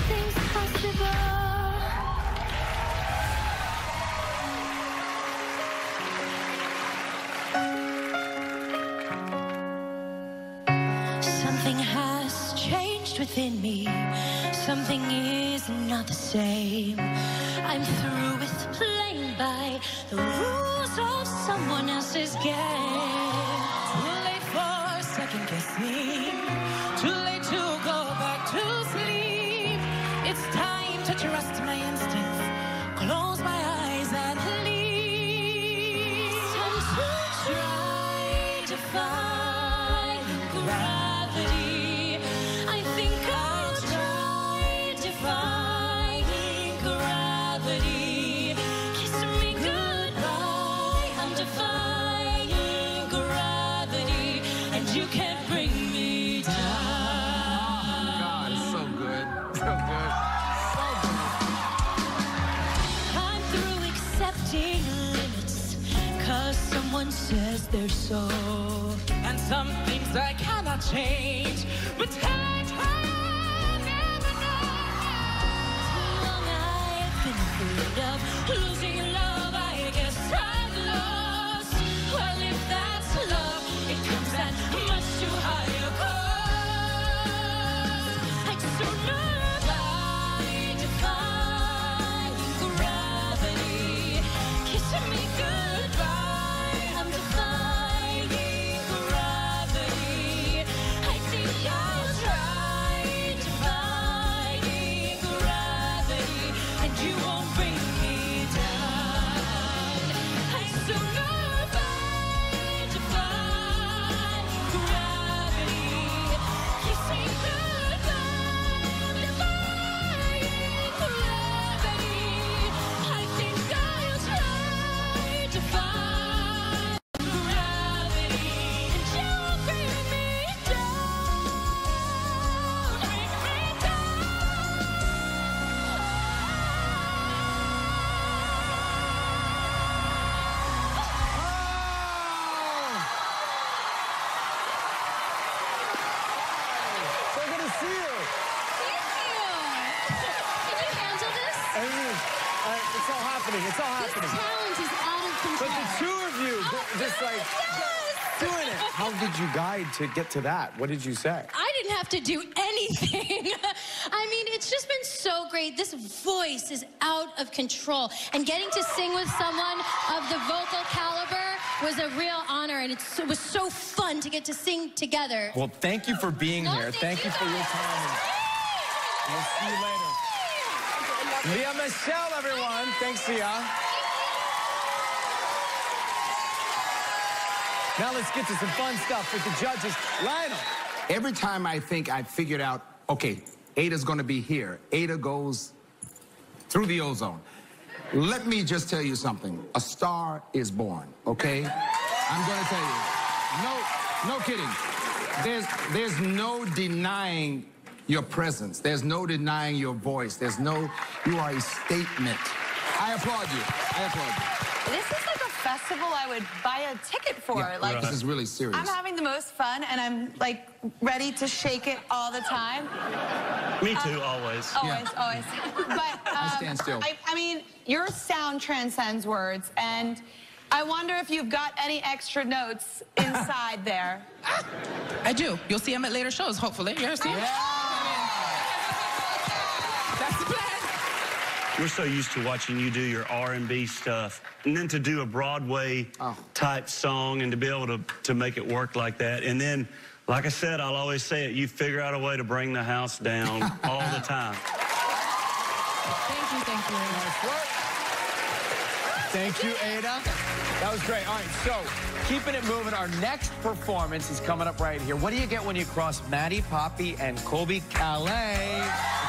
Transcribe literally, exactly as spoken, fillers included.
Anything's possible. Something has changed within me. Something is not the same. I'm through with playing by the rules of someone else's game. Too late for second guessing. Too late to go back to sleep. It's time to trust my instincts. Close my eyes and leave. Time to try to find gravity. I think I'll try defying gravity. Kiss me goodbye. I'm defying gravity, and you can't bring me down. God, it's so good. So good. So good. I'm through accepting limits, 'cause someone says they're so. And some things I cannot change, but I try never know. Too long I've been afraid of losing love. I guess I've lost. Well, if that's love, it comes at much too high a cost. I'd sooner die defying gravity. Kissing me goodbye. I'm defying gravity. I think I'll try defying gravity, and you won't bring me down. I sooner die defying gravity. Kissing goodbye. I'm defying gravity. I think I'll try defying gravity, and you won't bring me down. Bring me down. So good to see you. Thank you. Can you handle this? I mean, uh, it's all happening. It's all This happening. talent is out of control. But the two of you, just like doing it. How did you guide to get to that? What did you say? I didn't have to do anything. I mean, it's just been so great. This voice is out of control. And getting to sing with someone of the vocal caliber was a real honor. And it's, it was so fun to get to sing together. Well, thank you for being No, here. thank Thank you you for your guys. time. We'll see you later. Via Michele, everyone. Thanks, Via. Now let's get to some fun stuff with the judges. Lionel. Every time I think I've figured out, okay, Ada's gonna be here, Ada goes through the ozone. Let me just tell you something. A star is born, okay? I'm gonna tell you. No, no kidding. There's, there's no denying your presence. There's no denying your voice. There's no, you are a statement. I applaud you. I applaud you. This is like a festival I would buy a ticket for. Yeah, like this is really serious. I'm having the most fun, and I'm like ready to shake it all the time. Me too, always. Always, always. But um, I stand still. I, I mean, your sound transcends words, and I wonder if you've got any extra notes inside there. I do. You'll see them at later shows, hopefully. You'll see. Yeah. That's the plan. We're so used to watching you do your R and B stuff, and then to do a Broadway Oh. type song and to be able to, to make it work like that. And then, like I said, I'll always say it, you figure out a way to bring the house down all the time. Thank you, thank you. Nice work. Thank you, Ada. That was great. All right, so keeping it moving, our next performance is coming up right here. What do you get when you cross Maddie, Poppy, and Colby Calais?